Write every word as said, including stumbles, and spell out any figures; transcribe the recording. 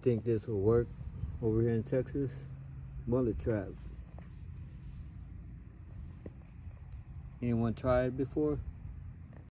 think this will work over here in Texas? Mullet trap. Anyone tried it before?